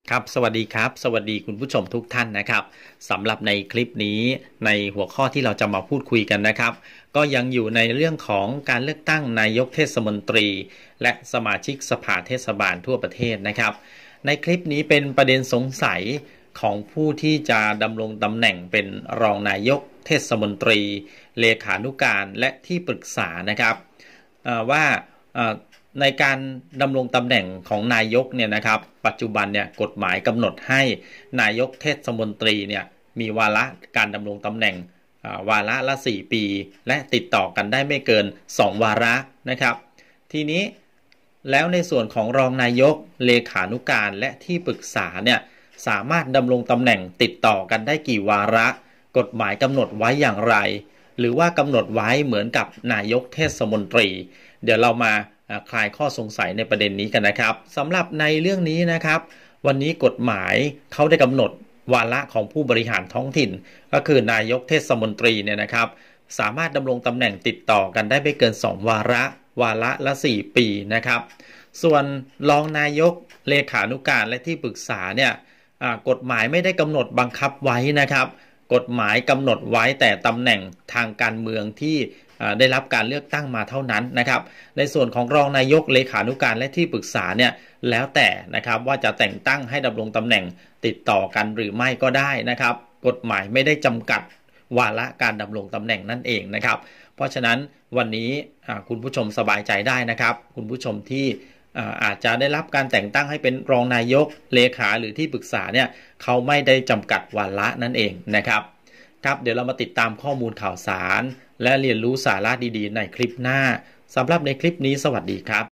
ครับสวัสดีครับสวัสดีคุณผู้ชมทุกท่านนะครับสำหรับในคลิปนี้ในหัวข้อที่เราจะมาพูดคุยกันนะครับก็ยังอยู่ในเรื่องของการเลือกตั้งนายกเทศมนตรีและสมาชิกสภาเทศบาลทั่วประเทศนะครับในคลิปนี้เป็นประเด็นสงสัยของผู้ที่จะดำรงตำแหน่งเป็นรองนายกเทศมนตรีเลขานุการและที่ปรึกษานะครับว่าในการดำรงตำแหน่งของนายกเนี่ยนะครับปัจจุบันเนี่ยกฎหมายกำหนดให้นายกเทศมนตรีเนี่ยมีวาระการดำรงตำแหน่งวาระละ4 ปีและติดต่อกันได้ไม่เกิน2 วาระนะครับทีนี้แล้วในส่วนของรองนายกเลขานุการและที่ปรึกษาเนี่ยสามารถดำรงตำแหน่งติดต่อกันได้กี่วาระกฎหมายกำหนดไว้อย่างไรหรือว่ากำหนดไว้เหมือนกับนายกเทศมนตรีเดี๋ยวเรามาคลายข้อสงสัยในประเด็นนี้กันนะครับสำหรับในเรื่องนี้นะครับวันนี้กฎหมายเขาได้กำหนดวาระของผู้บริหารท้องถิ่นก็คือนายกเทศมนตรีเนี่ยนะครับสามารถดำรงตำแหน่งติดต่อกันได้ไม่เกิน2 วาระวาระละ4 ปีนะครับส่วนรองนายกเลขานุการและที่ปรึกษาเนี่ยกฎหมายไม่ได้กำหนดบังคับไว้นะครับกฎหมายกำหนดไว้แต่ตำแหน่งทางการเมืองที่ได้รับการเลือกตั้งมาเท่านั้นนะครับในส่วนของรองนายกเลขานุการและที่ปรึกษาเนี่ยแล้วแต่นะครับว่าจะแต่งตั้งให้ดำรงตำแหน่งติดต่อกันหรือไม่ก็ได้นะครับกฎหมายไม่ได้จำกัดวาระการดำรงตำแหน่งนั่นเองนะครับเพราะฉะนั้นวันนี้คุณผู้ชมสบายใจได้นะครับคุณผู้ชมที่อาจจะได้รับการแต่งตั้งให้เป็นรองนายกเลขาหรือที่ปรึกษาเนี่ยเขาไม่ได้จำกัดวาระนั่นเองนะครับครับเดี๋ยวเรามาติดตามข้อมูลข่าวสารและเรียนรู้สาระดีๆในคลิปหน้าสำหรับในคลิปนี้สวัสดีครับ